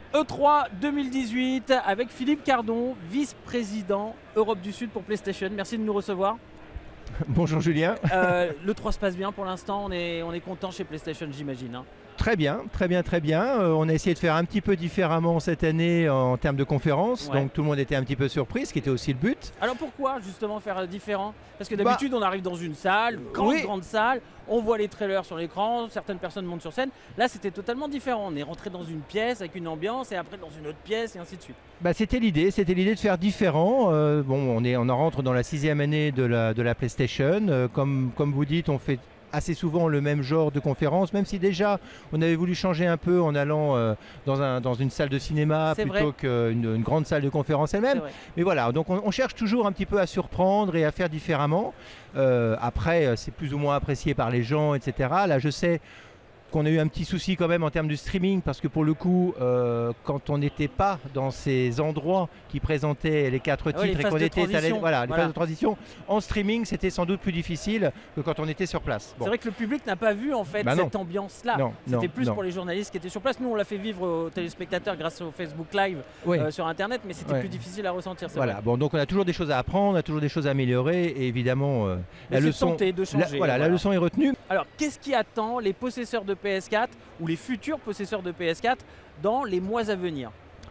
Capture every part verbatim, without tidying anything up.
E trois deux mille dix-huit avec Philippe Cardon, vice-président Europe du Sud pour PlayStation. Merci de nous recevoir. Bonjour Julien. Euh, l'E trois se passe bien pour l'instant, on est, on est content chez PlayStation, j'imagine. Hein. Très bien, très bien, très bien. Euh, on a essayé de faire un petit peu différemment cette année en termes de conférences, Ouais. donc tout le monde était un petit peu surpris, ce qui était aussi le but. Alors pourquoi justement faire euh, différent? Parce que d'habitude bah, on arrive dans une salle, une grande, oui. grande salle, on voit les trailers sur l'écran, certaines personnes montent sur scène. Là c'était totalement différent, on est rentré dans une pièce avec une ambiance et après dans une autre pièce et ainsi de suite. Bah, c'était l'idée, c'était l'idée de faire différent. Euh, bon, on, est, on en rentre dans la sixième année de la, de la PlayStation. Euh, comme, comme vous dites, on fait assez souvent le même genre de conférence, même si déjà on avait voulu changer un peu en allant euh, dans, un, dans une salle de cinéma plutôt qu'une une grande salle de conférence elle-même. Mais voilà, donc on, on cherche toujours un petit peu à surprendre et à faire différemment. Euh, après, c'est plus ou moins apprécié par les gens, et cetera. Là, je sais qu'on a eu un petit souci quand même en termes de streaming parce que pour le coup, euh, quand on n'était pas dans ces endroits qui présentaient les quatre ah ouais, titres les et qu'on était allé, voilà, les voilà. phases de transition, en streaming, c'était sans doute plus difficile que quand on était sur place. Bon. C'est vrai que le public n'a pas vu en fait bah cette ambiance-là. C'était plus non. pour les journalistes qui étaient sur place. Nous, on l'a fait vivre aux téléspectateurs grâce au Facebook Live oui. euh, sur Internet, mais c'était ouais. plus difficile à ressentir. Voilà. Vrai. Bon, donc on a toujours des choses à apprendre, on a toujours des choses à améliorer, et évidemment, euh, la leçon, de changer, la, voilà, voilà, la leçon est retenue. Alors, qu'est-ce qui attend les possesseurs de P S quatre ou les futurs possesseurs de P S quatre dans les mois à venir?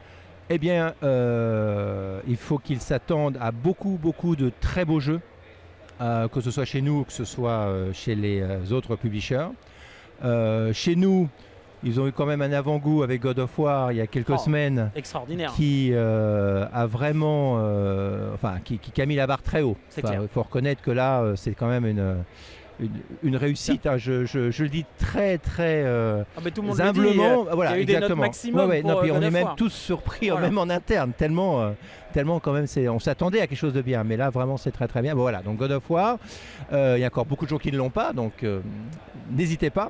Eh bien, euh, il faut qu'ils s'attendent à beaucoup, beaucoup de très beaux jeux, euh, que ce soit chez nous ou que ce soit euh, chez les euh, autres publishers. Euh, chez nous, ils ont eu quand même un avant-goût avec God of War il y a quelques oh, semaines, extraordinaire. qui euh, a vraiment, euh, enfin, qui, qui a mis la barre très haut. Enfin, il faut reconnaître que là, euh, c'est quand même une Une, une réussite, hein, je, je, je le dis très très euh, ah tout le monde humblement. Le dit, voilà, il y a eu exactement. Des notes maximum ouais, ouais, pour, non, puis euh, on est même tous surpris, voilà. Même en interne, tellement, euh, tellement quand même, on s'attendait à quelque chose de bien, mais là vraiment c'est très très bien. Bon, voilà, donc God of War, euh, il y a encore beaucoup de gens qui ne l'ont pas, donc euh, n'hésitez pas.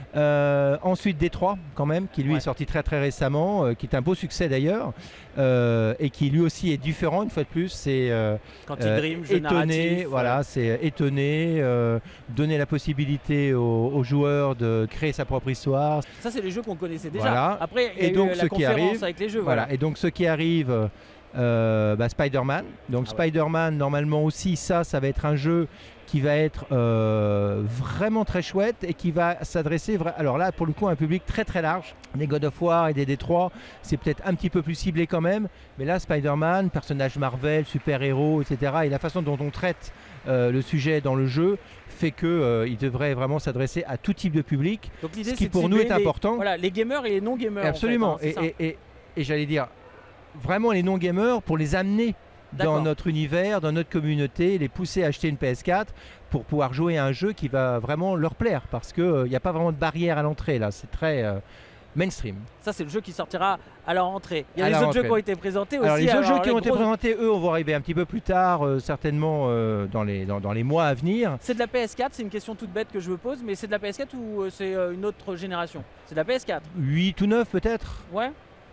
Euh, ensuite D trois quand même, qui lui ouais. est sorti très très récemment, euh, qui est un beau succès d'ailleurs, euh, et qui lui aussi est différent une fois de plus. C'est euh, euh, Dream, étonné, voilà, c'est étonné, euh, donner la possibilité aux, aux joueurs de créer sa propre histoire. Ça c'est les jeux qu'on connaissait déjà. Voilà. Après il y a et donc, eu la ce conférence qui arrive, avec les jeux. Voilà. Voilà. Et donc ce qui arrive, euh, bah, Spider-Man. Donc ah Spider-Man ouais. normalement aussi, ça, ça va être un jeu qui va être euh, vraiment très chouette et qui va s'adresser, alors là pour le coup à un public très très large. Des God of War et des D trois, c'est peut-être un petit peu plus ciblé quand même, mais là Spider-Man, personnage Marvel, super-héros, et cetera. Et la façon dont on traite euh, le sujet dans le jeu fait qu'il euh, devrait vraiment s'adresser à tout type de public, donc, ce qui pour nous est les, important. Voilà, les gamers et les non-gamers. Absolument, en fait, hein, et, et, et, et j'allais dire vraiment les non-gamers pour les amener dans notre univers, dans notre communauté, les pousser à acheter une P S quatre pour pouvoir jouer à un jeu qui va vraiment leur plaire, parce qu'il n'y euh, a pas vraiment de barrière à l'entrée là, c'est très euh, mainstream. Ça c'est le jeu qui sortira à la rentrée. Il y a à les autres rentrée. jeux qui ont été présentés aussi. Alors les autres alors, jeux qui les ont été gros... présentés, eux, on va arriver un petit peu plus tard, euh, certainement euh, dans, les, dans, dans les mois à venir. C'est de la P S quatre, c'est une question toute bête que je me pose, mais c'est de la P S quatre ou euh, c'est euh, une autre génération? C'est de la P S quatre. huit ou neuf peut-être. Ouais.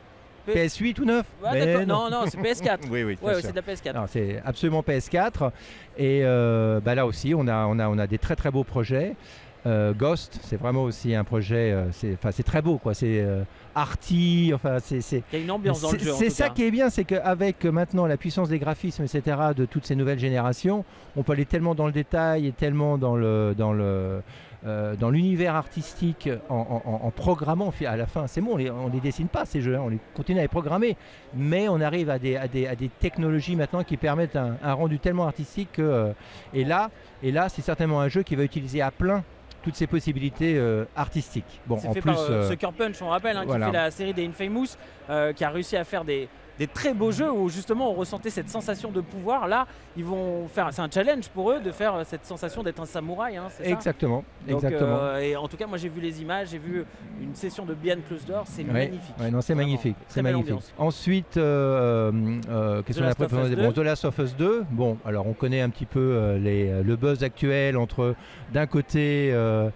P S huit ou neuf ouais, non, non, c'est P S quatre. oui, oui, ouais, ouais, c'est de la P S quatre. C'est absolument P S quatre. Et euh, bah là aussi, on a, on, a, on a des très très beaux projets. Euh, Ghost, c'est vraiment aussi un projet, euh, c'est très beau, quoi. C'est euh, arty, enfin c'est... Il y a une ambiance dans le jeu. C'est ça cas. qui est bien, c'est qu'avec maintenant la puissance des graphismes, et cetera, de toutes ces nouvelles générations, on peut aller tellement dans le détail et tellement dans le... Dans le Euh, dans l'univers artistique en, en, en programmant à la fin. C'est bon, on les, on les dessine pas ces jeux, hein, on les continue à les programmer, mais on arrive à des, à des, à des technologies maintenant qui permettent un, un rendu tellement artistique que, euh, et là, et là c'est certainement un jeu qui va utiliser à plein toutes ces possibilités euh, artistiques. Bon, c'est fait plus, par euh, Sucker Punch, on rappelle, hein, voilà. qui fait la série des Infamous, euh, qui a réussi à faire des des très beaux jeux où justement on ressentait cette sensation de pouvoir. Là, ils vont faire, c'est un challenge pour eux de faire cette sensation d'être un samouraï. Hein, exactement, ça Donc, exactement. Euh, et en tout cas, moi j'ai vu les images, j'ai vu une session de Behind Closed Doors, c'est ouais, magnifique. Ouais, non, c'est magnifique, c'est magnifique. Ensuite, euh, euh, qu'est-ce qu'on a préparé? Bon, The Last of Us deux. Bon, alors on connaît un petit peu euh, les, le buzz actuel entre d'un côté euh,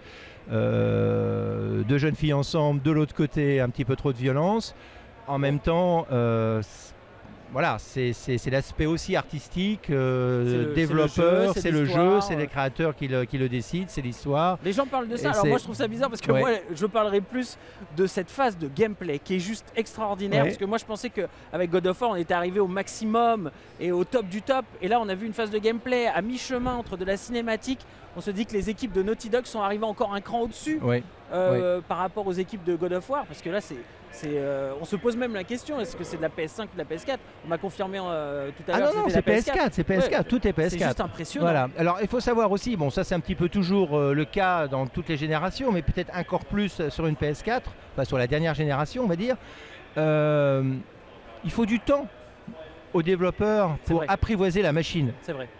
euh, deux jeunes filles ensemble, de l'autre côté un petit peu trop de violence. En même temps, euh, voilà, c'est l'aspect aussi artistique, euh, le, développeur, c'est le jeu, c'est ouais. les créateurs qui le, qui le décident, c'est l'histoire. Les gens parlent de ça, alors moi je trouve ça bizarre parce que ouais. moi je parlerai plus de cette phase de gameplay qui est juste extraordinaire, ouais. parce que moi je pensais qu'avec God of War on était arrivé au maximum et au top du top, et là on a vu une phase de gameplay à mi-chemin entre de la cinématique. On se dit que les équipes de Naughty Dog sont arrivées encore un cran au-dessus ouais. euh, ouais. par rapport aux équipes de God of War, parce que là c'est Euh, on se pose même la question, est-ce que c'est de la P S cinq ou de la P S quatre? On m'a confirmé euh, tout à l'heure. Ah non, non, c'est P S quatre, c'est P S quatre, ouais, tout est P S quatre. C'est juste impressionnant. Voilà. Alors il faut savoir aussi, bon ça c'est un petit peu toujours euh, le cas dans toutes les générations, mais peut-être encore plus sur une P S quatre, enfin sur la dernière génération on va dire. Euh, il faut du temps aux développeurs pour vrai. apprivoiser la machine. C'est vrai.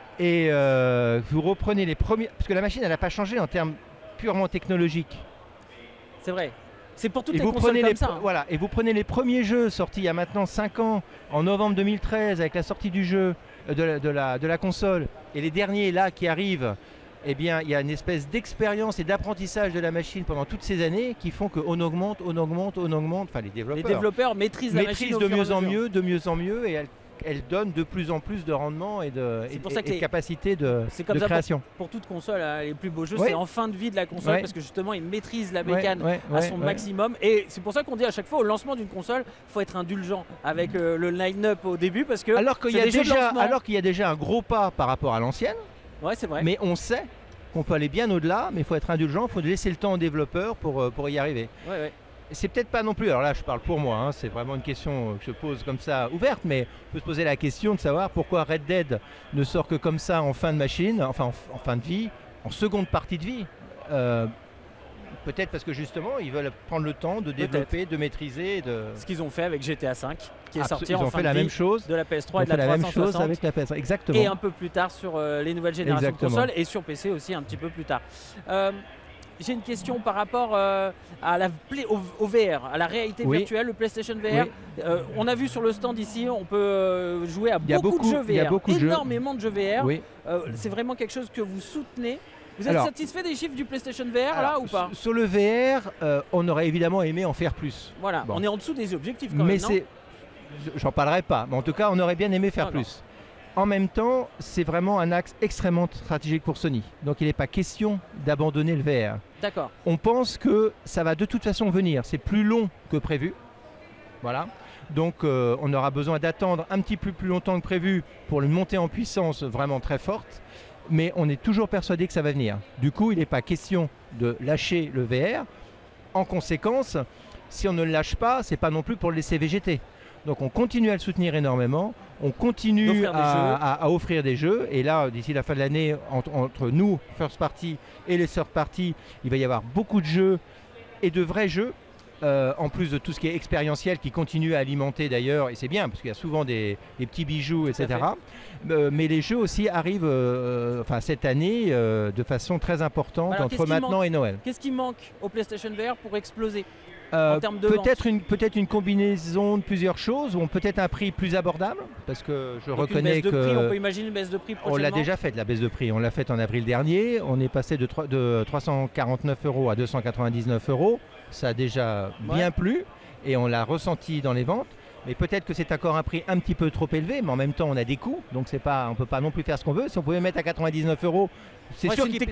Et euh, vous reprenez les premiers, parce que la machine elle n'a pas changé en termes purement technologiques. C'est vrai. C'est pour toutes et les vous consoles prenez comme les, ça. Hein. Voilà, et vous prenez les premiers jeux sortis il y a maintenant cinq ans, en novembre deux mille treize, avec la sortie du jeu, de la, de la, de la console, et les derniers là qui arrivent, eh bien il y a une espèce d'expérience et d'apprentissage de la machine pendant toutes ces années qui font qu'on augmente, on augmente, on augmente, enfin les développeurs, les développeurs maîtrisent la maîtrisent machine de mieux en mieux, de mieux en mieux, et elles elle donne de plus en plus de rendement et de, et, et, et les, de capacité de, comme de ça création. Pour, pour toute console, hein, les plus beaux jeux, ouais. c'est en fin de vie de la console ouais. parce que justement, ils maîtrisent la bécane ouais, ouais, à son ouais, maximum. Ouais. Et c'est pour ça qu'on dit à chaque fois, au lancement d'une console, il faut être indulgent avec euh, le line-up au début parce que alors qu'il y, qu y a déjà un gros pas par rapport à l'ancienne. Ouais, c'est vrai. Mais on sait qu'on peut aller bien au-delà, mais il faut être indulgent, il faut laisser le temps aux développeurs pour, pour y arriver. Ouais, ouais. C'est peut-être pas non plus, alors là je parle pour moi, hein, c'est vraiment une question que je pose comme ça ouverte, mais on peut se poser la question de savoir pourquoi Red Dead ne sort que comme ça en fin de machine, enfin en, en fin de vie, en seconde partie de vie. Euh, peut-être parce que justement ils veulent prendre le temps de développer, de maîtriser. De... Ce qu'ils ont fait avec G T A cinq, qui est Absol sorti ils en ont fin fait de la vie même chose de la P S trois et de la, la trois cent même soixante. chose avec la P S, exactement. Et un peu plus tard sur euh, les nouvelles générations exactement. de consoles et sur P C aussi un petit peu plus tard. Euh, J'ai une question par rapport euh, à la play, au, au V R, à la réalité oui. virtuelle, le PlayStation V R. Oui. Euh, on a vu sur le stand ici, on peut euh, jouer à beaucoup, beaucoup de jeux V R, il y a beaucoup énormément de jeux, de jeux V R. Oui. Euh, c'est vraiment quelque chose que vous soutenez. Vous êtes alors, satisfait des chiffres du PlayStation V R alors, là ou pas? Sur le V R, euh, on aurait évidemment aimé en faire plus. Voilà, bon. On est en dessous des objectifs quand mais même, non? J'en parlerai pas, mais en tout cas, on aurait bien aimé faire non, plus. Non. En même temps, c'est vraiment un axe extrêmement stratégique pour Sony. Donc il n'est pas question d'abandonner le V R. D'accord. On pense que ça va de toute façon venir. C'est plus long que prévu. Voilà. Donc euh, on aura besoin d'attendre un petit peu plus longtemps que prévu pour une montée en puissance vraiment très forte. Mais on est toujours persuadé que ça va venir. Du coup, il n'est pas question de lâcher le V R. En conséquence, si on ne le lâche pas, ce n'est pas non plus pour le laisser végéter. Donc on continue à le soutenir énormément, on continue à, à, à offrir des jeux, et là d'ici la fin de l'année, entre, entre nous, first party et les third party, il va y avoir beaucoup de jeux et de vrais jeux, euh, en plus de tout ce qui est expérientiel qui continue à alimenter d'ailleurs, et c'est bien parce qu'il y a souvent des, des petits bijoux, et cetera. Euh, mais les jeux aussi arrivent euh, enfin, cette année euh, de façon très importante. Alors, entre maintenant et Noël. Qu'est-ce qui manque au PlayStation V R pour exploser? Euh, peut-être une, peut-être une combinaison de plusieurs choses, ou peut-être un prix plus abordable, parce que je Donc reconnais une baisse de que prix, on peut imaginer une baisse de prix prochainement. On l'a déjà fait, la baisse de prix. On l'a faite en avril dernier. On est passé de, trois, de trois cent quarante-neuf euros à deux cent quatre-vingt-dix-neuf euros. Ça a déjà ouais. bien plu et on l'a ressenti dans les ventes. Mais peut-être que c'est encore un prix un petit peu trop élevé, mais en même temps on a des coûts, donc c'est pas, on ne peut pas non plus faire ce qu'on veut. Si on pouvait mettre à quatre-vingt-dix-neuf euros, c'est ouais, sûr qu'ils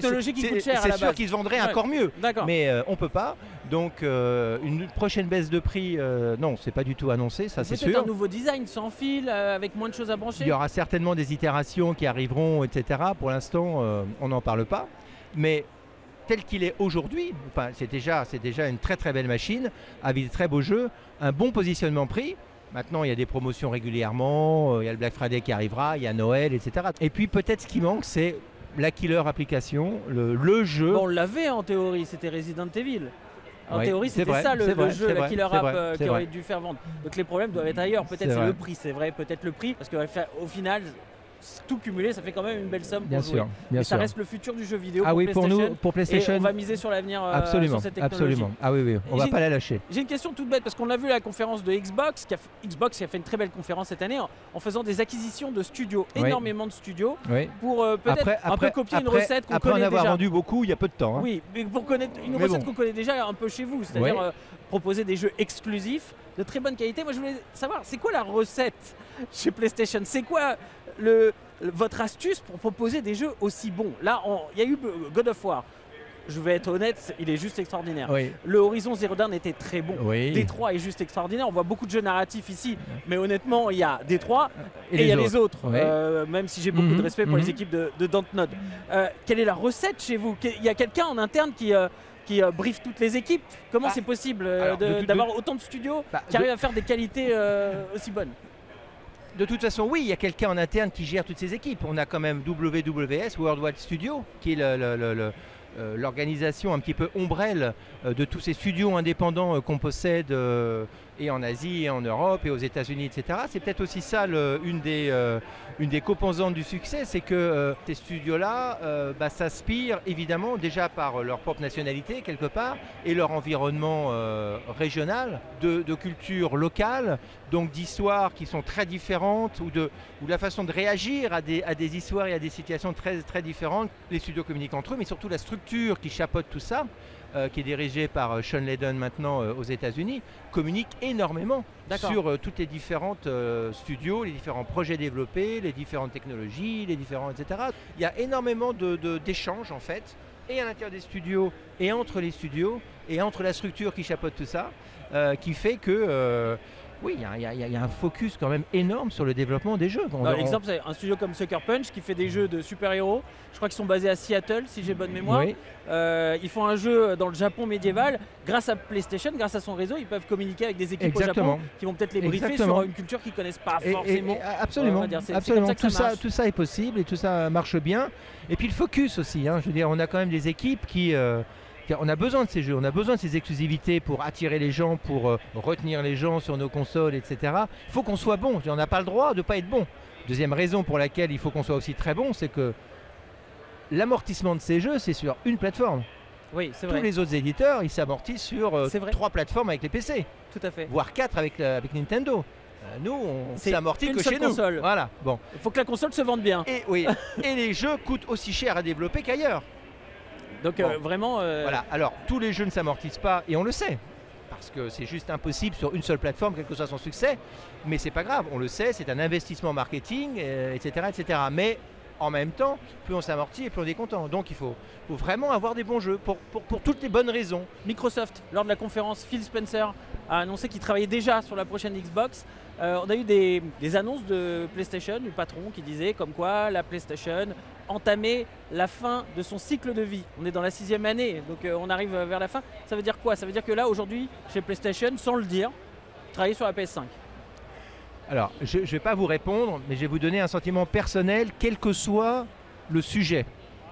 qu se vendraient ouais. encore mieux. Mais euh, on ne peut pas. Donc euh, une prochaine baisse de prix, euh, non, c'est pas du tout annoncé, ça c'est sûr. Peut-être un nouveau design sans fil, euh, avec moins de choses à brancher. Il y aura certainement des itérations qui arriveront, et cetera. Pour l'instant, euh, on n'en parle pas. Mais tel qu'il est aujourd'hui, enfin, c'est déjà, c'est déjà une très très belle machine, avec de très beaux jeux, un bon positionnement prix. Maintenant, il y a des promotions régulièrement, euh, il y a le Black Friday qui arrivera, il y a Noël, et cetera. Et puis peut-être ce qui manque, c'est la killer application, le, le jeu. Bon, on l'avait en théorie, c'était Resident Evil. En oui, théorie, c'était ça le, vrai, le jeu, la vrai, killer app vrai, euh, qui vrai. aurait dû faire vendre. Donc les problèmes doivent être ailleurs. Peut-être c'est le prix, c'est vrai, peut-être le prix, parce qu'au final, tout cumulé, ça fait quand même une belle somme pour bien jouer. Sûr, bien et ça sûr. reste le futur du jeu vidéo ah pour oui, PlayStation. Pour nous, pour PlayStation. Et on va miser sur l'avenir euh, absolument, sur cette technologie. Absolument. Ah oui, oui, on ne va pas la lâcher. J'ai une question toute bête, parce qu'on a vu la conférence de Xbox, qui a fait, Xbox qui a fait une très belle conférence cette année en, en faisant des acquisitions de studios, oui. énormément de studios, oui. pour euh, peut-être un peu copier après, une recette qu'on connaît déjà. Après en avoir vendu beaucoup, il y a peu de temps. Hein. Oui, mais pour connaître une mais recette bon. qu'on connaît déjà un peu chez vous, c'est-à-dire oui. euh, proposer des jeux exclusifs de très bonne qualité. Moi je voulais savoir, c'est quoi la recette chez PlayStation? C'est quoi le, votre astuce pour proposer des jeux aussi bons? Là, il y a eu God of War. Je vais être honnête, il est juste extraordinaire. Oui. Le Horizon Zero Dawn était très bon. Oui. Détroit est juste extraordinaire. On voit beaucoup de jeux narratifs ici, mais honnêtement, il y a Détroit et, et il y a autres. les autres. Oui. Euh, même si j'ai beaucoup mm-hmm. de respect pour mm-hmm. les équipes de, de Dontnod. Euh, quelle est la recette chez vous? Il y a quelqu'un en interne qui, euh, qui euh, briefe toutes les équipes. Comment ah. c'est possible euh, d'avoir autant de studios bah, qui de... arrivent à faire des qualités euh, aussi bonnes? De toute façon, oui, il y a quelqu'un en interne qui gère toutes ces équipes. On a quand même W W S, Worldwide Studio, qui est le, le, le, le l'organisation un petit peu ombrelle de tous ces studios indépendants qu'on possède et en Asie, et en Europe, et aux États-Unis, et cetera. C'est peut-être aussi ça le, une, des, euh, une des composantes du succès, c'est que euh, ces studios-là euh, bah, s'inspirent évidemment déjà par leur propre nationalité quelque part et leur environnement euh, régional, de, de culture locale, donc d'histoires qui sont très différentes ou de, ou de la façon de réagir à des, à des histoires et à des situations très, très différentes. Les studios communiquent entre eux, mais surtout la structure qui chapeaute tout ça, Euh, qui est dirigé par euh, Sean Layden maintenant euh, aux États-Unis, communique énormément sur euh, toutes les différentes euh, studios, les différents projets développés, les différentes technologies, les différents, et cetera. Il y a énormément de, de, d'échanges en fait, et à l'intérieur des studios, et entre les studios, et entre la structure qui chapeaute tout ça, euh, qui fait que euh, oui, il y, y, y a un focus quand même énorme sur le développement des jeux. Par exemple, c'est un studio comme Sucker Punch qui fait des jeux de super-héros. Je crois qu'ils sont basés à Seattle, si j'ai bonne mémoire. Oui. Euh, ils font un jeu dans le Japon médiéval. Grâce à PlayStation, grâce à son réseau, ils peuvent communiquer avec des équipes Exactement. au Japon qui vont peut-être les briefer Exactement. sur une culture qu'ils ne connaissent pas et, forcément. Et, et, absolument. Euh, c'est, absolument. c'est tout, ça ça, tout ça est possible et tout ça marche bien. Et puis le focus aussi. Hein. Je veux dire, on a quand même des équipes qui... Euh, On a besoin de ces jeux, on a besoin de ces exclusivités pour attirer les gens, pour euh, retenir les gens sur nos consoles, et cetera. Il faut qu'on soit bon, on n'a pas le droit de ne pas être bon. Deuxième raison pour laquelle il faut qu'on soit aussi très bon, c'est que l'amortissement de ces jeux, c'est sur une plateforme. Oui, c'est Tous vrai. les autres éditeurs, ils s'amortissent sur euh, trois plateformes avec les P C. Tout à fait. Voire quatre avec, euh, avec Nintendo. Euh, nous, on s'amortit que chez console. nous. Voilà. Bon. Il faut que la console se vende bien. Et, oui. Et les jeux coûtent aussi cher à développer qu'ailleurs. Donc bon. euh, vraiment... Euh... Voilà, alors tous les jeux ne s'amortissent pas et on le sait, parce que c'est juste impossible sur une seule plateforme, quel que soit son succès, mais c'est pas grave, on le sait, c'est un investissement marketing, euh, et cetera, et cetera. Mais en même temps, plus on s'amortit et plus on est content. Donc il faut, faut vraiment avoir des bons jeux pour, pour, pour toutes les bonnes raisons. Microsoft, lors de la conférence, Phil Spencer a annoncé qu'il travaillait déjà sur la prochaine Xbox. Euh, on a eu des, des annonces de PlayStation, du patron qui disait comme quoi la PlayStation entamait la fin de son cycle de vie. On est dans la sixième année, donc euh, on arrive vers la fin. Ça veut dire quoi? Ça veut dire que là, aujourd'hui, chez PlayStation, sans le dire, travailler sur la P S cinq. Alors, je ne vais pas vous répondre, mais je vais vous donner un sentiment personnel, quel que soit le sujet.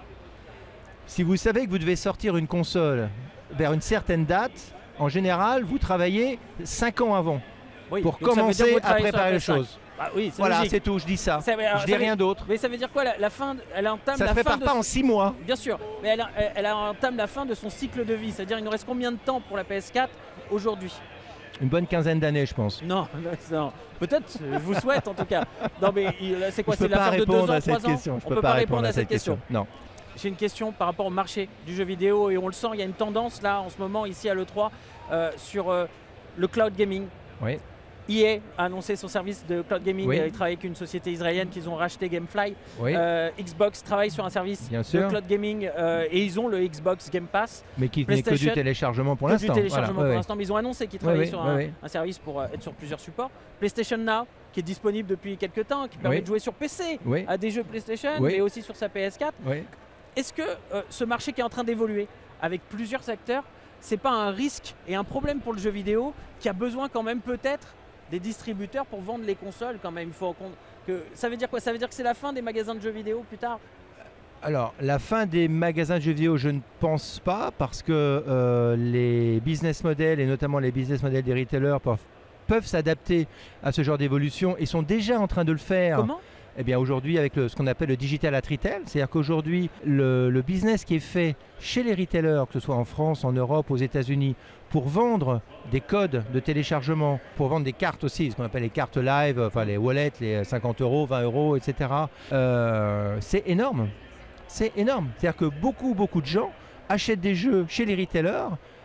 Si vous savez que vous devez sortir une console vers une certaine date, en général, vous travaillez cinq ans avant. Oui, pour commencer à préparer les choses. Bah oui, voilà, c'est tout, je dis ça. ça alors, je dis rien d'autre. Mais ça veut dire quoi la, la fin, elle entame ça la se prépare fin de pas en six mois. Bien sûr, mais elle, elle, elle entame la fin de son cycle de vie. C'est-à-dire, il nous reste combien de temps pour la P S quatre aujourd'hui? Une bonne quinzaine d'années, je pense. Non, non. Peut-être, je vous souhaite en tout cas. Non, mais c'est quoi? C'est la fin de deux ans, trois ans? On ne peut pas répondre à cette question. question. Non. J'ai une question par rapport au marché du jeu vidéo et on le sent, il y a une tendance là en ce moment ici à l'E trois euh, sur euh, le cloud gaming. Oui. E A a annoncé son service de cloud gaming, oui. Il travaille avec une société israélienne qu'ils ont racheté, Gamefly. Oui. Euh, Xbox travaille sur un service Bien de sûr. cloud gaming euh, et ils ont le Xbox Game Pass. Mais qui n'est que du téléchargement pour l'instant. du téléchargement voilà. pour oui, l'instant, mais ils ont annoncé qu'ils travaillaient oui, sur oui, un, oui. un service pour euh, être sur plusieurs supports. PlayStation Now, qui est disponible depuis quelques temps, qui permet oui. de jouer sur P C oui. à des jeux PlayStation, oui. mais aussi sur sa P S quatre. Oui. Est-ce que euh, ce marché qui est en train d'évoluer avec plusieurs acteurs, c'est pas un risque et un problème pour le jeu vidéo qui a besoin quand même peut-être des distributeurs pour vendre les consoles quand même? Il faut que... Ça veut dire quoi? Ça veut dire que c'est la fin des magasins de jeux vidéo plus tard? Alors, la fin des magasins de jeux vidéo, je ne pense pas, parce que euh, les business models, et notamment les business models des retailers, peuvent, peuvent s'adapter à ce genre d'évolution et sont déjà en train de le faire. Comment? Eh bien aujourd'hui avec le, ce qu'on appelle le digital at retail, c'est-à-dire qu'aujourd'hui le, le business qui est fait chez les retailers, que ce soit en France, en Europe, aux États-Unis, pour vendre des codes de téléchargement, pour vendre des cartes aussi, ce qu'on appelle les cartes live, enfin les wallets, les cinquante euros, vingt euros, et cetera. Euh, c'est énorme, c'est énorme. C'est-à-dire que beaucoup, beaucoup de gens achètent des jeux chez les retailers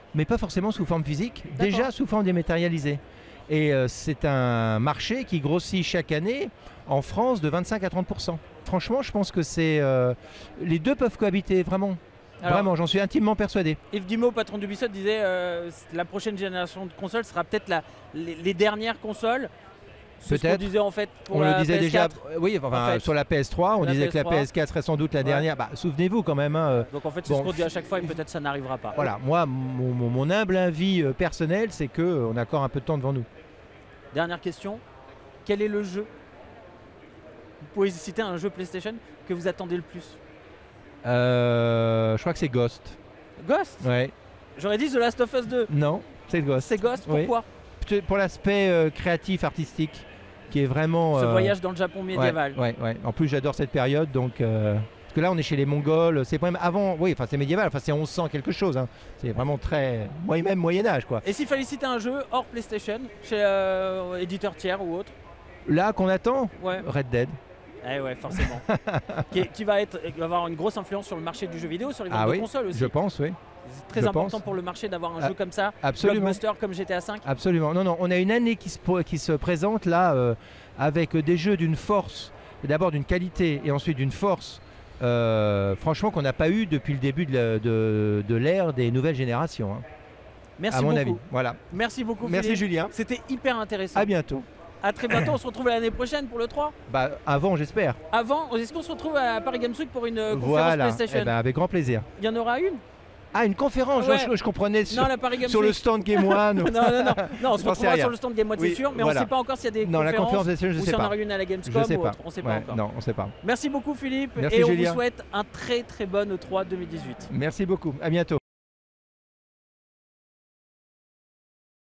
mais pas forcément sous forme physique, déjà sous forme dématérialisée. Et euh, c'est un marché qui grossit chaque année en France de vingt-cinq à trente pour cent. Franchement, je pense que c'est euh, les deux peuvent cohabiter, vraiment. Alors, vraiment, j'en suis intimement persuadé. Yves Guillemot, patron d'Ubisoft, disait euh, la prochaine génération de consoles sera peut-être la, les, les dernières consoles. C'est ce qu'on disait en fait pour on la le disait P S quatre. déjà, oui, enfin, en fait, sur la P S trois, on disait P S trois. que la P S quatre serait sans doute la dernière. Ouais. Bah, souvenez-vous quand même. Hein, Donc en fait, c'est bon, ce qu'on dit à chaque fois et peut-être ça n'arrivera pas. Voilà, moi, mon, mon, mon humble avis personnel, c'est qu'on a encore un peu de temps devant nous. Dernière question, quel est le jeu? Vous pouvez citer un jeu PlayStation que vous attendez le plus? euh, Je crois que c'est Ghost. Ghost? Ouais. J'aurais dit The Last of Us deux. Non, c'est Ghost. C'est Ghost, pourquoi? Oui. Pour l'aspect euh, créatif, artistique, qui est vraiment... Ce euh... voyage dans le Japon médiéval. Ouais, ouais, ouais. En plus, j'adore cette période, donc... Euh... Parce que là, on est chez les Mongols, c'est même avant, oui, enfin c'est médiéval, enfin c'est onze cents quelque chose, hein. C'est vraiment très, moi même Moyen-Âge quoi. Et s'il fallait citer un jeu hors PlayStation, chez euh, éditeur tiers ou autre? Là qu'on attend, ouais. Red Dead. Eh ouais, forcément. qui, qui, va être, qui va avoir une grosse influence sur le marché du jeu vidéo, sur les ventes ah de oui, consoles aussi. Je pense, oui. C'est très je important pense. pour le marché d'avoir un ah, jeu comme ça, absolument. blockbuster comme G T A cinq. Absolument. Non, non, on a une année qui se, qui se présente là euh, avec des jeux d'une force, d'abord d'une qualité et ensuite d'une force. Euh, franchement qu'on n'a pas eu depuis le début de l'ère de, de des nouvelles générations. Hein. Merci à mon beaucoup. avis. Voilà. Merci beaucoup. Merci Philippe. Julien. C'était hyper intéressant. À bientôt. À très bientôt. On se retrouve l'année prochaine pour le trois. Bah avant j'espère. Avant, est-ce qu'on se retrouve à Paris Games Week pour une conférence voilà. PlayStation? Eh ben, avec grand plaisir. Il y en aura une? Ah, une conférence, ouais. je, je comprenais sur, non, la Paris Games sur Week. le stand Game One. non, non, non, non, on se retrouvera sur le stand Game One, oui, c'est sûr, mais voilà. on ne sait pas encore s'il y a des non, conférences la conférence PlayStation, je ou sais s'il y en pas. aura une à la Gamescom je sais ou pas. autre, on ne sait ouais, pas encore. Non, on ne sait pas. Merci beaucoup Philippe Merci, et Julien. on vous souhaite un très très bon E trois deux mille dix-huit. Merci beaucoup, à bientôt.